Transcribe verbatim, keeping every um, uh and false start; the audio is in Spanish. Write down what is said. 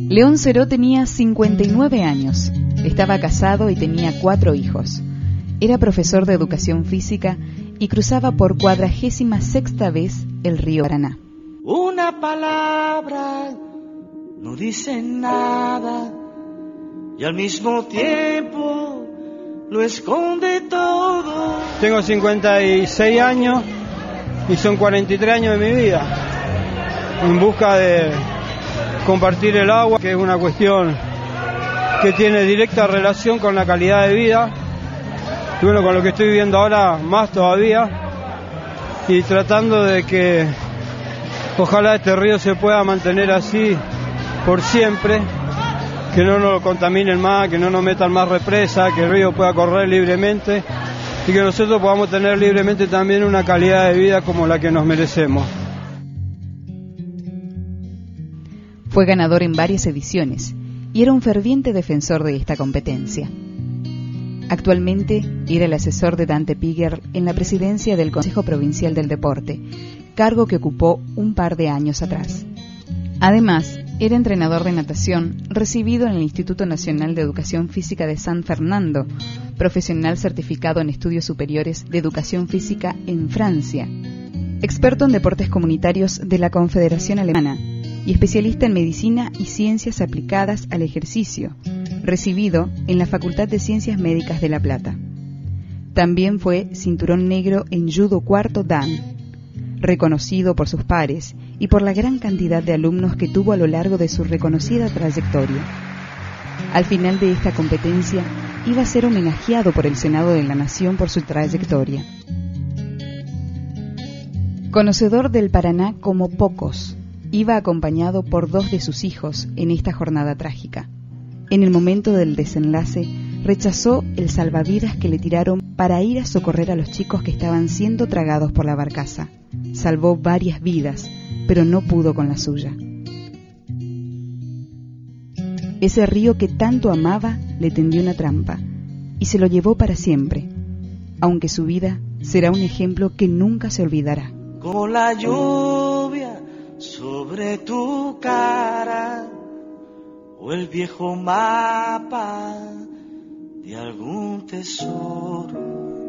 León Seró tenía cincuenta y nueve años, estaba casado y tenía cuatro hijos. Era profesor de educación física y cruzaba por cuadragésima sexta vez el río Paraná. Una palabra no dice nada y al mismo tiempo lo esconde todo. Tengo cincuenta y seis años y son cuarenta y tres años de mi vida en busca de compartir el agua, que es una cuestión que tiene directa relación con la calidad de vida. Y bueno, con lo que estoy viviendo ahora más todavía, y tratando de que ojalá este río se pueda mantener así por siempre, que no nos lo contaminen más, que no nos metan más represa, que el río pueda correr libremente y que nosotros podamos tener libremente también una calidad de vida como la que nos merecemos. Fue ganador en varias ediciones y era un ferviente defensor de esta competencia. Actualmente era el asesor de Dante Piguer en la presidencia del Consejo Provincial del Deporte, cargo que ocupó un par de años atrás. Además, era entrenador de natación recibido en el Instituto Nacional de Educación Física de San Fernando, profesional certificado en estudios superiores de educación física en Francia, experto en deportes comunitarios de la Confederación Alemana y especialista en medicina y ciencias aplicadas al ejercicio, recibido en la Facultad de Ciencias Médicas de La Plata. También fue cinturón negro en Judo Cuarto Dan, reconocido por sus pares y por la gran cantidad de alumnos que tuvo a lo largo de su reconocida trayectoria. Al final de esta competencia, iba a ser homenajeado por el Senado de la Nación por su trayectoria. Conocedor del Paraná como pocos, iba acompañado por dos de sus hijos en esta jornada trágica. En el momento del desenlace, rechazó el salvavidas que le tiraron para ir a socorrer a los chicos que estaban siendo tragados por la barcaza. Salvó varias vidas, pero no pudo con la suya. Ese río que tanto amaba le tendió una trampa y se lo llevó para siempre, aunque su vida será un ejemplo que nunca se olvidará. Como la lluvia sobre tu cara o el viejo mapa de algún tesoro.